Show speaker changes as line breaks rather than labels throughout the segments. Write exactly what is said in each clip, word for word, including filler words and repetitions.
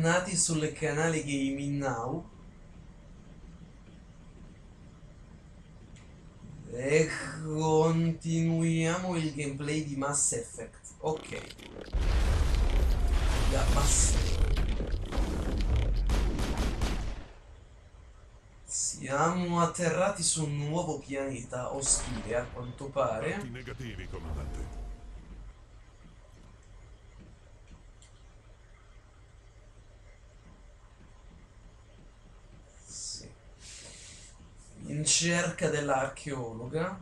bentornati sul canale Gaming Now e continuiamo il gameplay di Mass Effect. Ok, da Mass siamo atterrati su un nuovo pianeta ostile, a quanto pare.
Dati negativi, comandante.
Sì. In cerca dell'archeologa.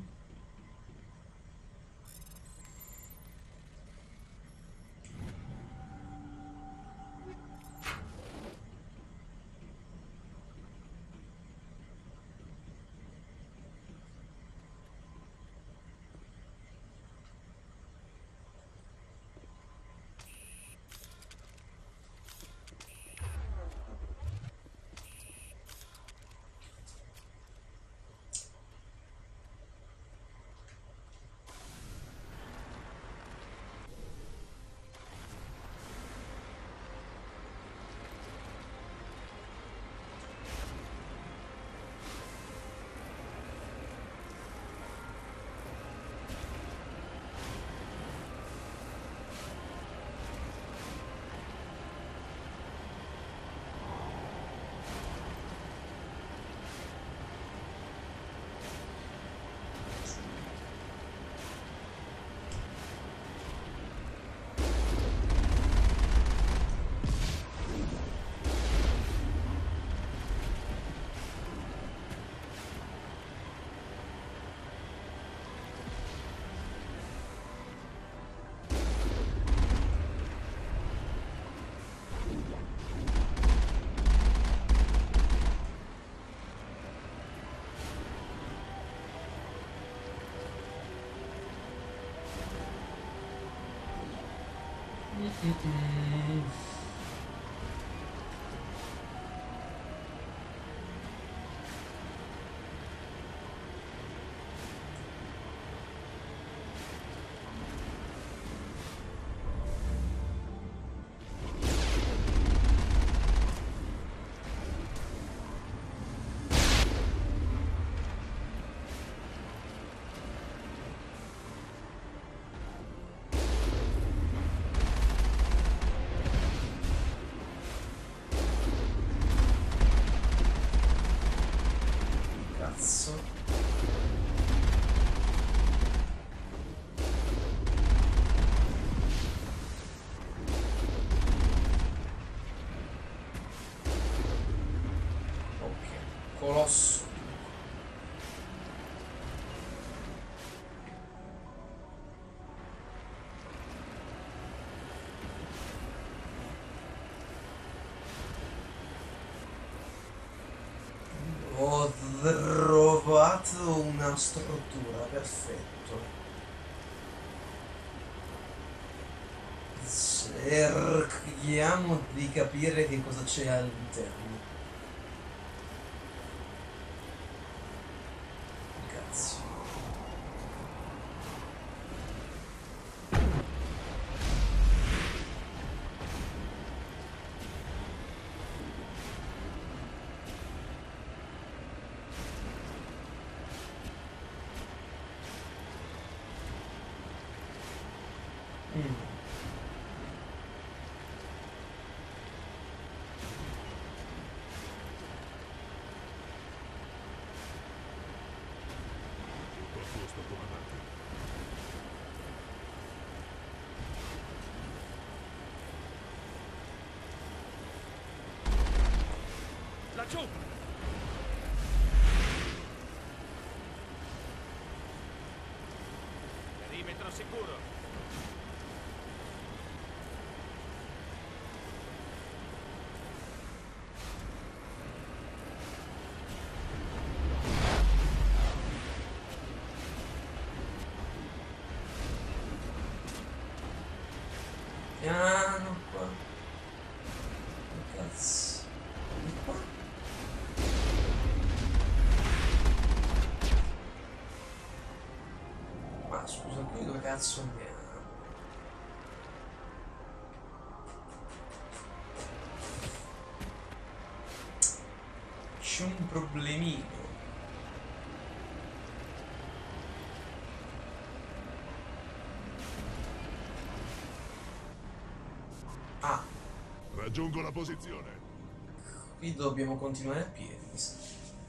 Mm-mm. Cazzo. Ok, colosso. Ho trovato una struttura, perfetto. Cerchiamo di capire che cosa c'è all'interno. Cazzo. Mm.
Tutto a posto, comandante. Laggiù! Perimetro sicuro.
Piano qua. Cazzo. Di qua. Ma scusa, qui dove cazzo andiamo? c'è un problemino. Ah,
Raggiungo la posizione.
qui dobbiamo continuare a piedi, mi sa.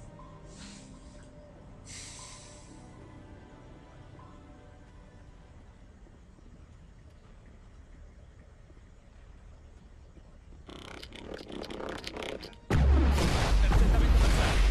Intercettamento bersaglio.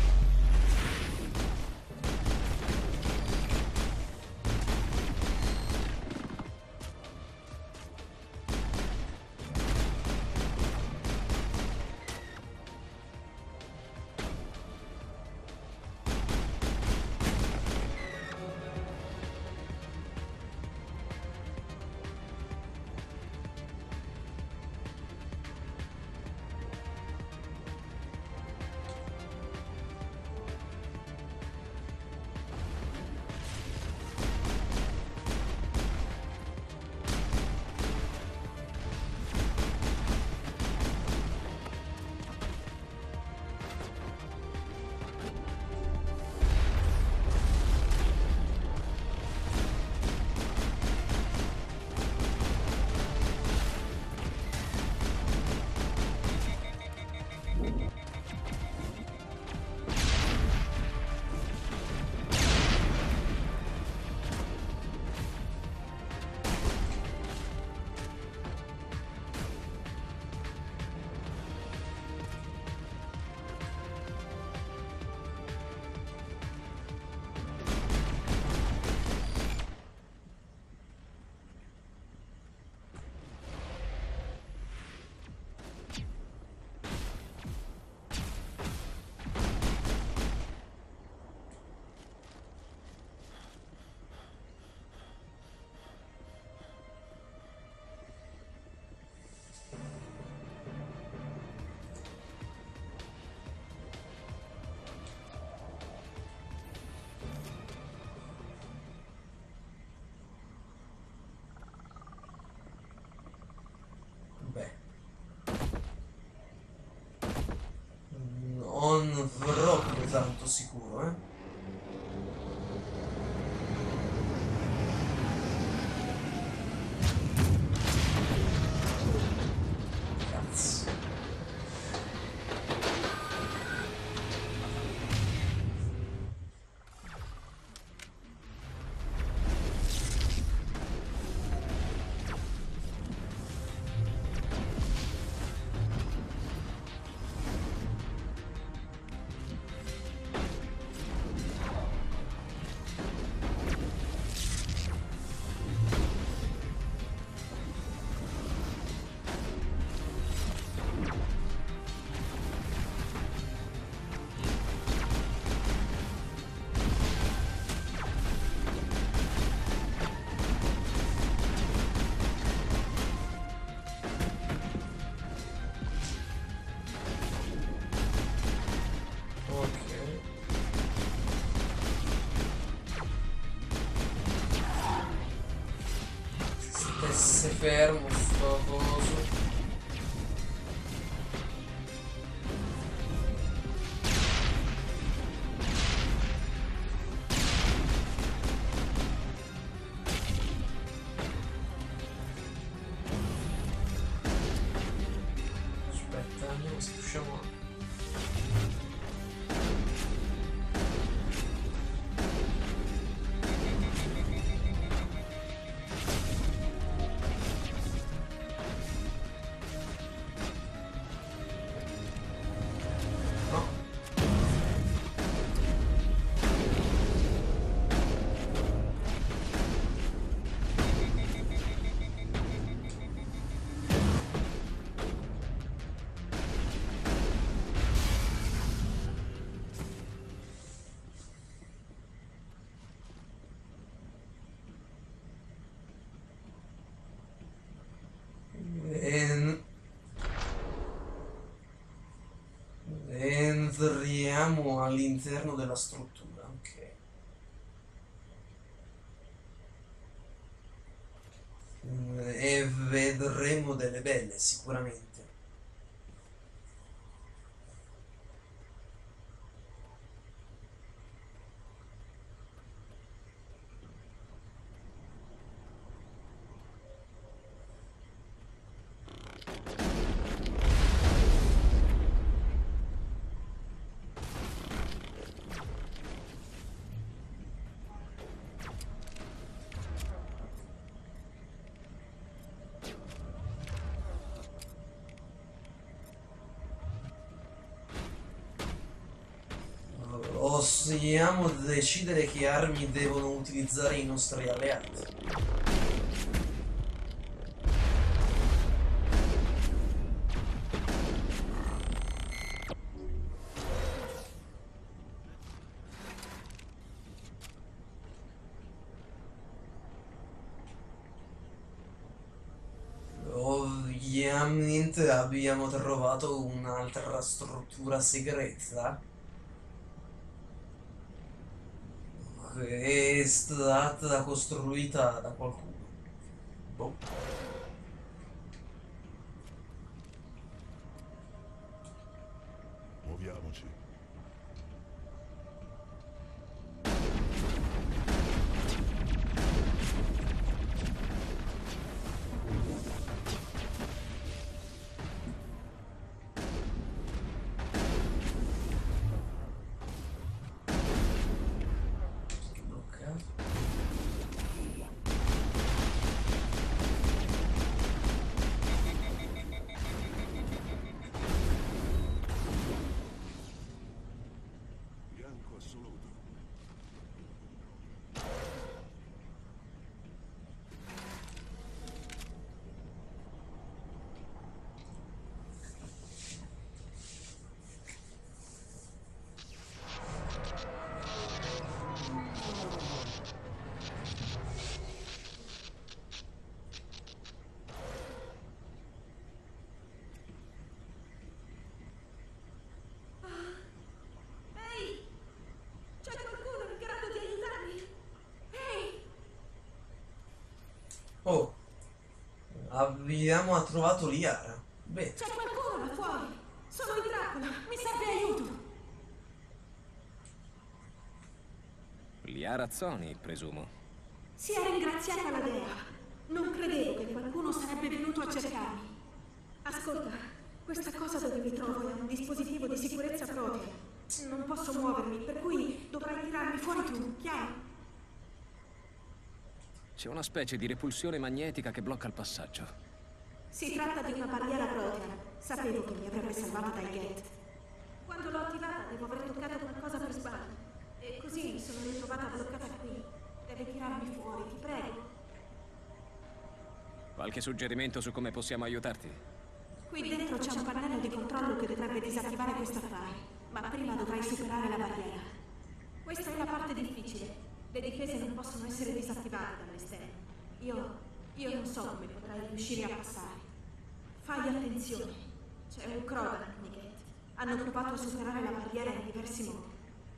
Beh, non proprio tanto sicuro, eh. Cazzo. Se fermo sto coso. Aspetta, andiamo se riusciamo a... No. En- Entriamo all'interno della struttura, ok. Mm, E vedremo delle belle, sicuramente. Possiamo decidere che armi devono utilizzare i nostri alleati. Ovviamente abbiamo trovato un'altra struttura segreta che è stata costruita da qualcuno. Boh.
Muoviamoci.
Bloccato.
Bianco assoluto.
Ehi! C'è qualcuno in grado di aiutarmi? Ehi!
Oh, abbiamo trovato Liara. Bene.
C'è qualcuno là fuori! Sono in trappola! Mi serve aiuto!
Liara Zoni, presumo.
Sia ringraziata la dea! Non credevo che qualcuno sarebbe venuto a cercarmi. Ascolta, questa cosa dove mi trovo è un dispositivo di sicurezza protea. Non posso muovermi, per cui dovrai tirarmi fuori tu, chiaro?
C'è una specie di repulsione magnetica che blocca il passaggio.
Si tratta di una barriera protea. Sapevo che mi avrebbe salvato dai Geth. Quando l'ho attivata devo aver toccato qualcosa per sbaglio. E così mi sono ritrovata bloccata qui. Devi tirarmi fuori, ti prego.
Qualche suggerimento su come possiamo aiutarti?
Qui dentro c'è un pannello di controllo che dovrebbe disattivare questo affare. Ma prima dovrai superare la barriera. Questa è la parte difficile. Le difese non possono essere disattivate dall'esterno. Io... io non so come potrai riuscire a passare. Fai attenzione. C'è un Krogan di Geth. Hanno provato a superare la barriera in diversi modi.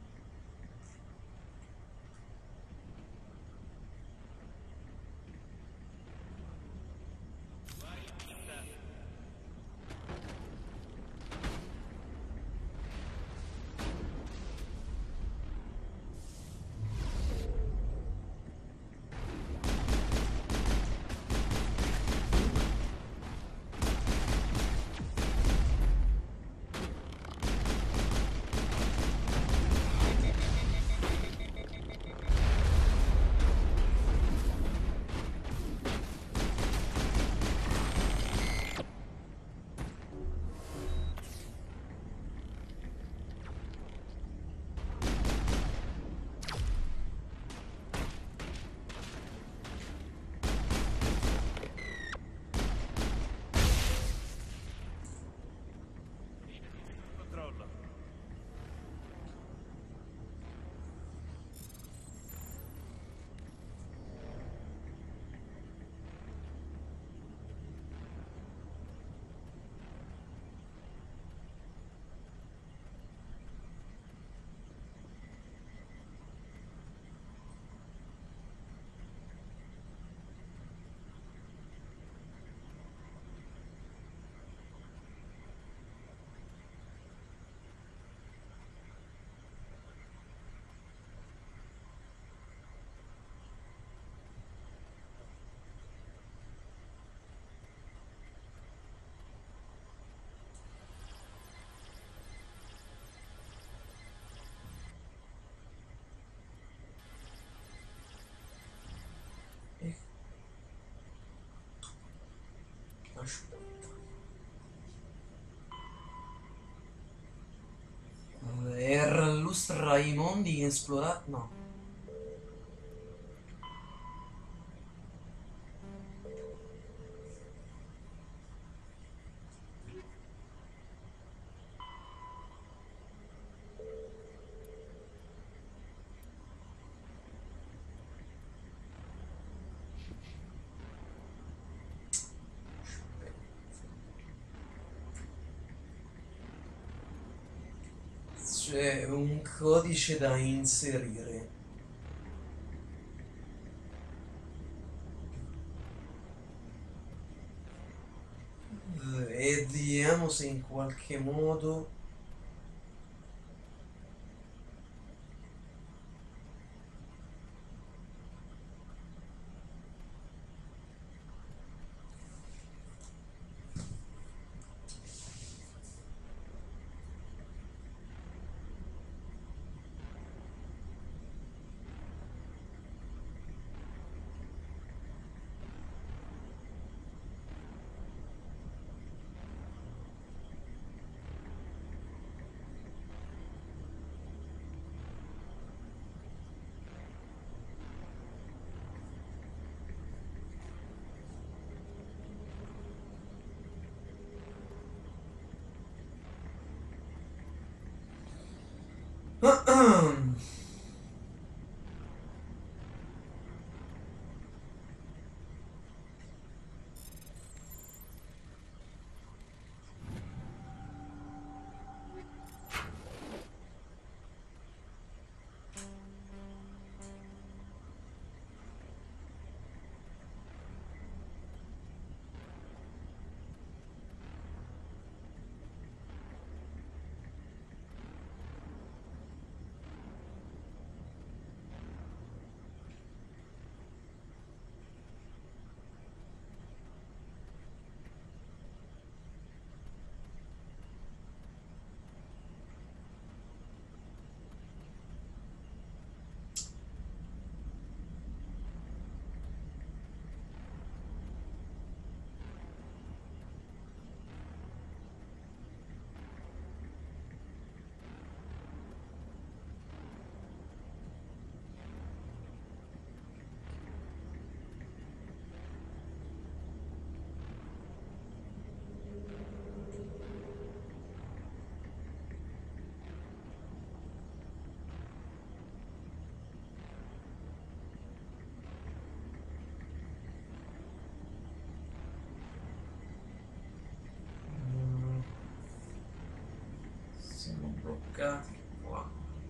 Controllo.
Aspetta. Per illustrare tra i mondi inesplorati. No. C'è un codice da inserire. Vediamo se in qualche modo. Siamo bloccati qua.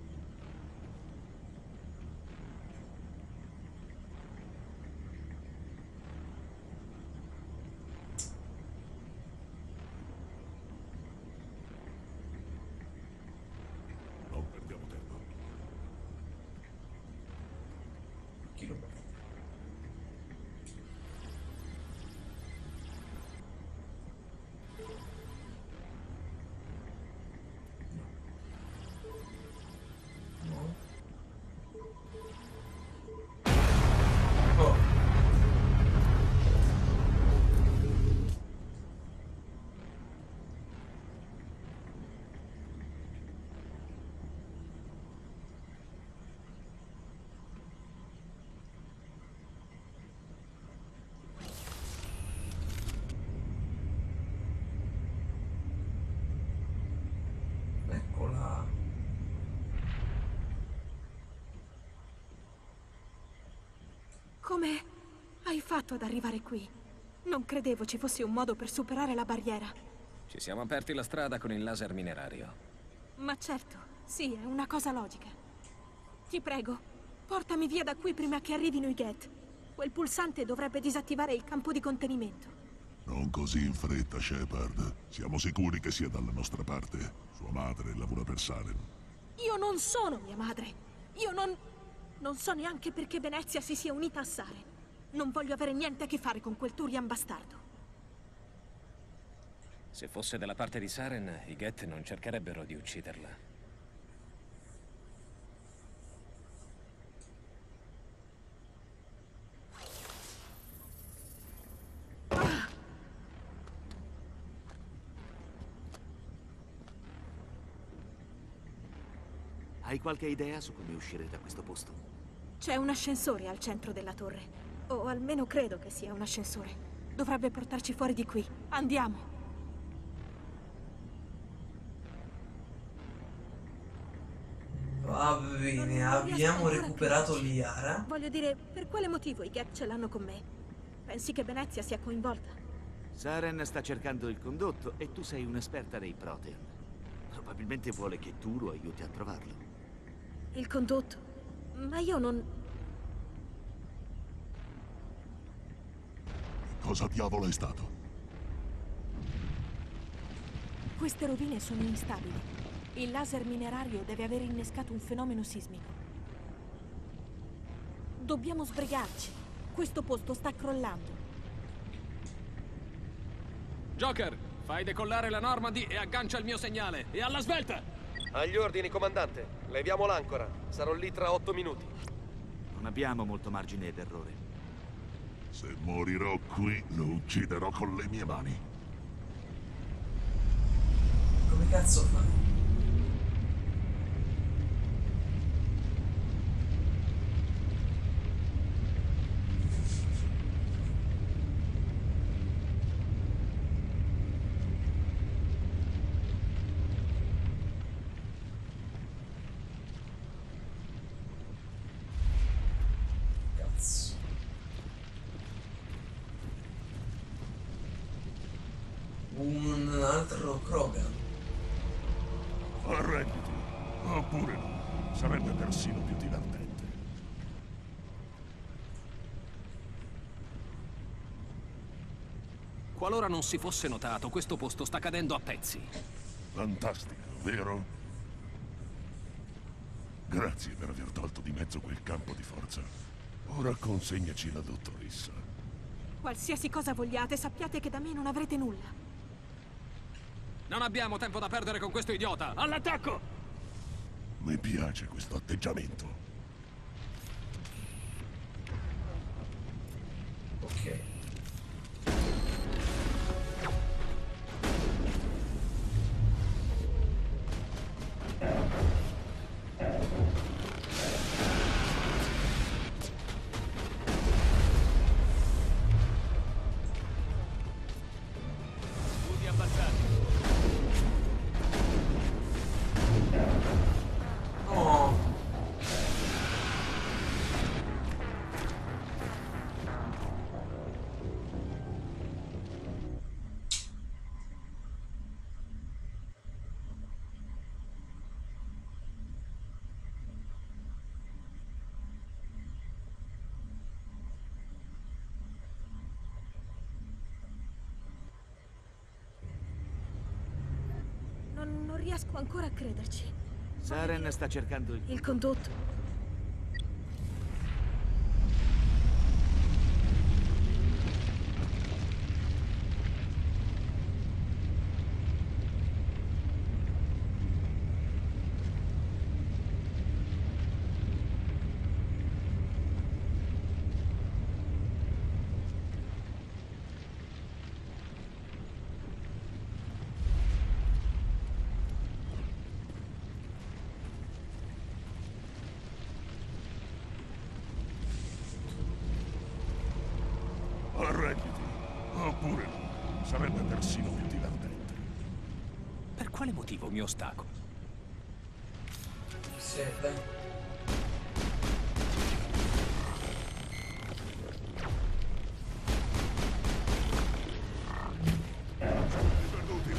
Non perdiamo tempo.
Chi lo perde? No. Oh. Eccola.
Come hai fatto ad arrivare qui? Non credevo ci fosse un modo per superare la barriera.
Ci siamo aperti la strada con il laser minerario.
Ma certo, sì, è una cosa logica. Ti prego, portami via da qui prima che arrivino i Geth. Quel pulsante dovrebbe disattivare il campo di contenimento.
Non così in fretta, Shepard. Siamo sicuri che sia dalla nostra parte. Sua madre lavora per Salem.
Io non sono mia madre. Io non... Non so neanche perché Venezia si sia unita a Saren. Non voglio avere niente a che fare con quel Turian bastardo.
Se fosse dalla parte di Saren, i Geth non cercherebbero di ucciderla.
Hai qualche idea su come uscire da questo posto?
C'è un ascensore al centro della torre. O almeno credo che sia un ascensore. Dovrebbe portarci fuori di qui. Andiamo.
Va
Non-
bene,
non riesco
abbiamo
ancora a
recuperato
crederci.
Liara.
Voglio dire, per quale motivo i Gek ce l'hanno con me? Pensi che Venezia sia coinvolta?
Saren sta cercando il condotto e tu sei un'esperta dei Protean. Probabilmente vuole che tu lo aiuti a trovarlo.
Il condotto? Ma io non...
Cosa diavolo è stato?
Queste rovine sono instabili. Il laser minerario deve aver innescato un fenomeno sismico. Dobbiamo sbrigarci. Questo posto sta crollando.
Joker, fai decollare la Normandy e aggancia il mio segnale. E alla svelta!
Agli ordini, comandante. Leviamo l'ancora. Sarò lì tra otto minuti.
Non abbiamo molto margine d'errore.
Se morirò qui, lo ucciderò con le mie mani.
Come cazzo fai? Cazzo. Un altro Krogan.
Arrenditi. Oppure no. Sarebbe persino più divertente.
Qualora non si fosse notato, questo posto sta cadendo a pezzi.
Fantastico, vero? Grazie per aver tolto di mezzo quel campo di forza. Ora consegnaci la dottoressa.
Qualsiasi cosa vogliate, sappiate che da me non avrete nulla.
Non abbiamo tempo da perdere con questo idiota! All'attacco!
Mi piace questo atteggiamento.
Ok.
Scudi abbassati.
Oh.
Non, non riesco ancora a crederci.
Saren sta cercando il...
Il condotto.
Arrenditi. Oppure no. Sarebbe persino più divertente.
Per quale motivo mi ostacolo?
Sì, dai.
Perduti.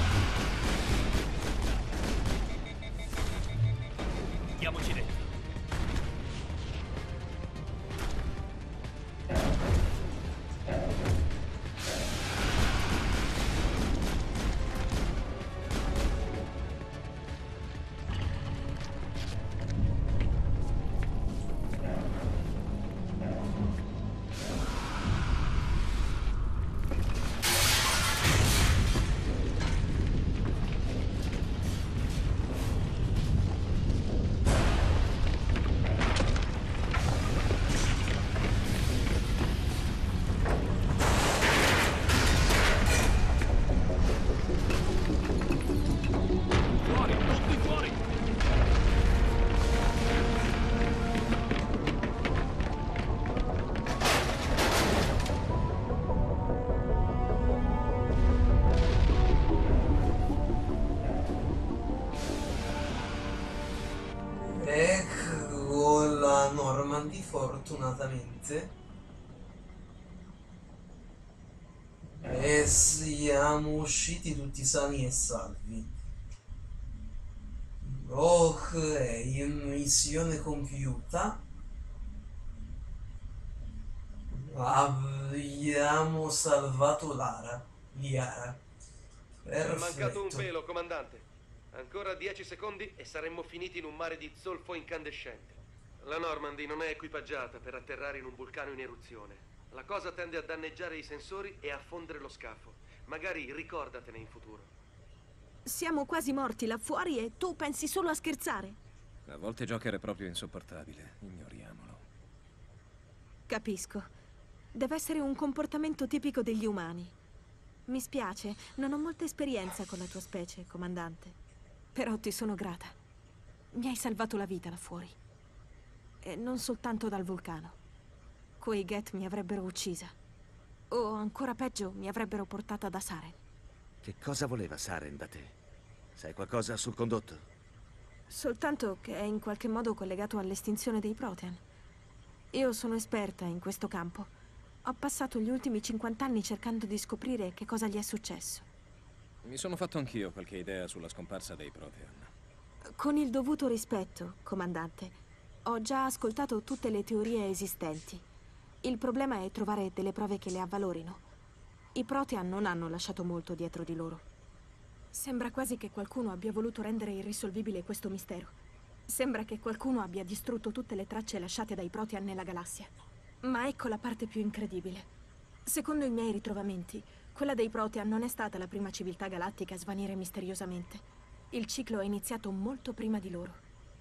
Diamoci dentro.
fortunatamente. E siamo usciti tutti sani e salvi. Ok, missione compiuta. Abbiamo salvato Lara. Liara.
È mancato un
Perfetto.
pelo, comandante. Ancora dieci secondi e saremmo finiti in un mare di zolfo incandescente. La Normandy non è equipaggiata per atterrare in un vulcano in eruzione. La cosa tende a danneggiare i sensori e a fondere lo scafo. Magari ricordatene in futuro.
Siamo quasi morti là fuori e tu pensi solo a scherzare.
A volte Joker è proprio insopportabile. Ignoriamolo.
Capisco. Deve essere un comportamento tipico degli umani. Mi spiace, non ho molta esperienza con la tua specie, comandante. Però ti sono grata. Mi hai salvato la vita là fuori. E non soltanto dal vulcano. Quei Geth mi avrebbero uccisa. O ancora peggio, mi avrebbero portata da Saren.
Che cosa voleva Saren da te? Sai qualcosa sul condotto?
Soltanto che è in qualche modo collegato all'estinzione dei Protean. Io sono esperta in questo campo. Ho passato gli ultimi cinquanta anni cercando di scoprire che cosa gli è successo.
Mi sono fatto anch'io qualche idea sulla scomparsa dei Protean.
Con il dovuto rispetto, comandante, ho già ascoltato tutte le teorie esistenti. Il problema è trovare delle prove che le avvalorino. I Protean non hanno lasciato molto dietro di loro. Sembra quasi che qualcuno abbia voluto rendere irrisolvibile questo mistero. Sembra che qualcuno abbia distrutto tutte le tracce lasciate dai Protean nella galassia. Ma ecco la parte più incredibile. Secondo i miei ritrovamenti, quella dei Protean non è stata la prima civiltà galattica a svanire misteriosamente. Il ciclo è iniziato molto prima di loro.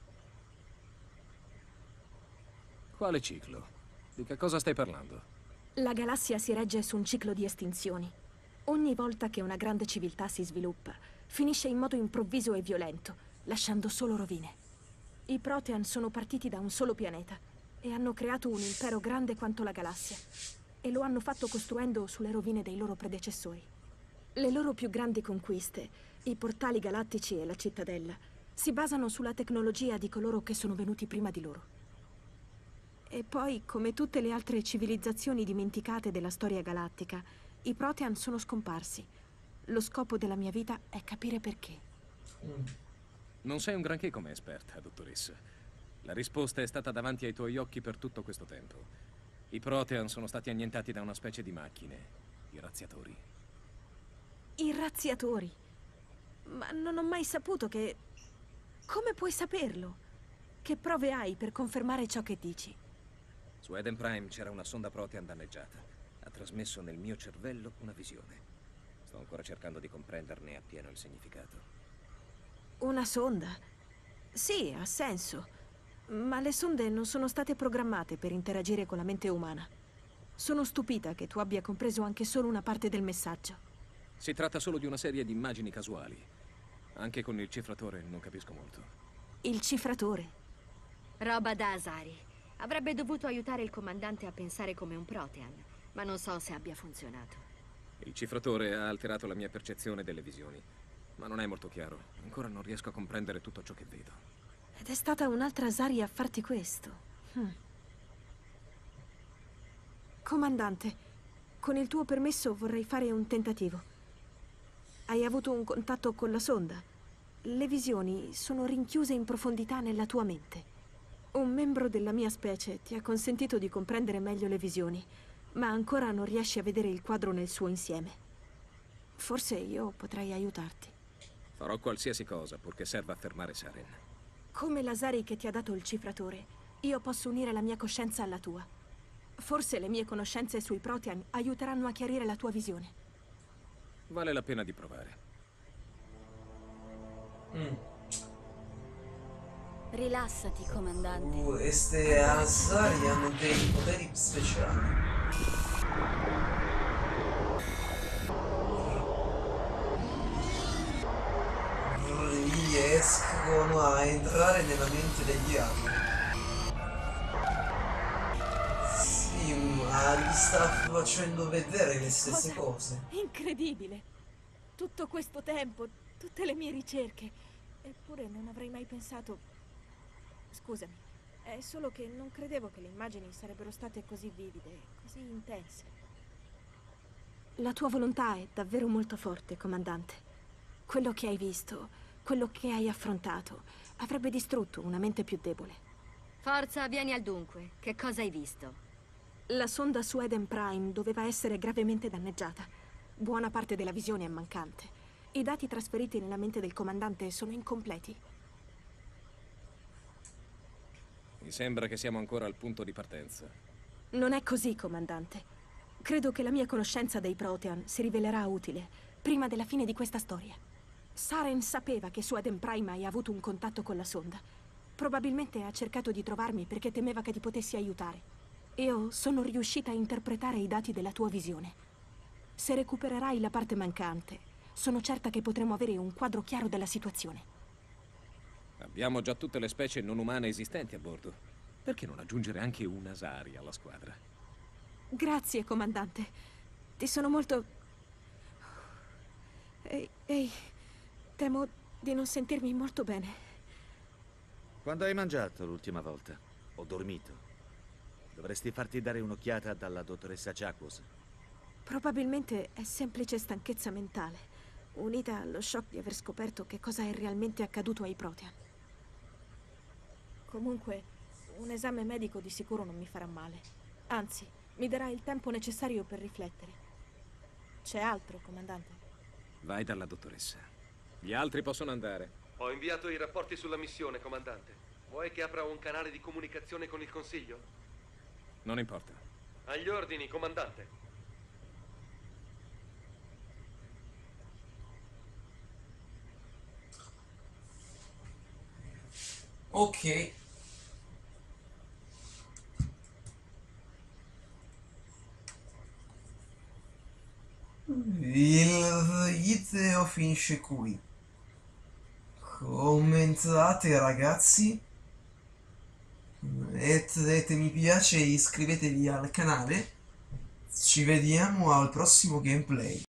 Quale ciclo? Di che cosa stai parlando?
La galassia si regge su un ciclo di estinzioni. Ogni volta che una grande civiltà si sviluppa, finisce in modo improvviso e violento, lasciando solo rovine. I Protean sono partiti da un solo pianeta e hanno creato un impero grande quanto la galassia. E lo hanno fatto costruendo sulle rovine dei loro predecessori. Le loro più grandi conquiste, i portali galattici e la cittadella, si basano sulla tecnologia di coloro che sono venuti prima di loro. E poi, come tutte le altre civilizzazioni dimenticate della storia galattica, i Protean sono scomparsi. Lo scopo della mia vita è capire perché.
Mm.
Non sei un granché come esperta, dottoressa. La risposta è stata davanti ai tuoi occhi per tutto questo tempo. I Protean sono stati annientati da una specie di macchine, i razziatori.
I razziatori? Ma non ho mai saputo che... Come puoi saperlo? Che prove hai per confermare ciò che dici?
Su Eden Prime c'era una sonda Protean danneggiata. Ha trasmesso nel mio cervello una visione. Sto ancora cercando di comprenderne appieno il significato.
Una sonda? Sì, ha senso. Ma le sonde non sono state programmate per interagire con la mente umana. Sono stupita che tu abbia compreso anche solo una parte del messaggio.
Si tratta solo di una serie di immagini casuali. Anche con il cifratore non capisco molto.
Il cifratore?
Roba da Asari. Avrebbe dovuto aiutare il comandante a pensare come un Protean, ma non so se abbia funzionato.
Il cifratore ha alterato la mia percezione delle visioni, ma non è molto chiaro. Ancora non riesco a comprendere tutto ciò che vedo.
Ed è stata un'altra Asari a farti questo. Hm. Comandante, con il tuo permesso vorrei fare un tentativo. Hai avuto un contatto con la sonda? Le visioni sono rinchiuse in profondità nella tua mente. Un membro della mia specie ti ha consentito di comprendere meglio le visioni, ma ancora non riesci a vedere il quadro nel suo insieme. Forse io potrei aiutarti.
Farò qualsiasi cosa purché serva a fermare Saren.
Come l'Asari che ti ha dato il cifratore, io posso unire la mia coscienza alla tua. Forse le mie conoscenze sui Protean aiuteranno a chiarire la tua visione.
Vale la pena di provare.
Mm.
Rilassati, comandante.
Queste Asari hanno dei poteri speciali. Riescono a entrare nella mente degli altri. Sì, ma gli sta facendo vedere le stesse
Cosa?
cose.
Incredibile! Tutto questo tempo, tutte le mie ricerche. Eppure non avrei mai pensato... Scusami, È solo che non credevo che le immagini sarebbero state così vivide, così intense. La tua volontà è davvero molto forte, comandante. Quello che hai visto, quello che hai affrontato, avrebbe distrutto una mente più debole.
Forza, vieni al dunque. Che cosa hai visto?
La sonda su Eden Prime doveva essere gravemente danneggiata. Buona parte della visione è mancante. I dati trasferiti nella mente del comandante sono incompleti.
Mi sembra che siamo ancora al punto di partenza.
Non è così, comandante. Credo che la mia conoscenza dei Protean si rivelerà utile prima della fine di questa storia. Saren sapeva che su Eden Prime hai avuto un contatto con la sonda. Probabilmente ha cercato di trovarmi perché temeva che ti potessi aiutare. Io sono riuscita a interpretare i dati della tua visione. Se recupererai la parte mancante, sono certa che potremo avere un quadro chiaro della situazione.
Abbiamo già tutte le specie non umane esistenti a bordo. Perché non aggiungere anche un Asari alla squadra?
Grazie, comandante. Ti sono molto... Ehi, ehi, temo di non sentirmi molto bene.
Quando hai mangiato l'ultima volta? O dormito? Dovresti farti dare un'occhiata dalla dottoressa Chakwas.
Probabilmente è semplice stanchezza mentale, unita allo shock di aver scoperto che cosa è realmente accaduto ai Protean. Comunque, un esame medico di sicuro non mi farà male. Anzi, mi darà il tempo necessario per riflettere. C'è altro, comandante?
Vai dalla dottoressa. Gli altri possono andare.
Ho inviato i rapporti sulla missione, comandante. Vuoi che apra un canale di comunicazione con il Consiglio?
Non importa.
Agli ordini, comandante.
Ok. Il video finisce qui. Commentate, ragazzi, mettete mi piace e iscrivetevi al canale. Ci vediamo al prossimo gameplay.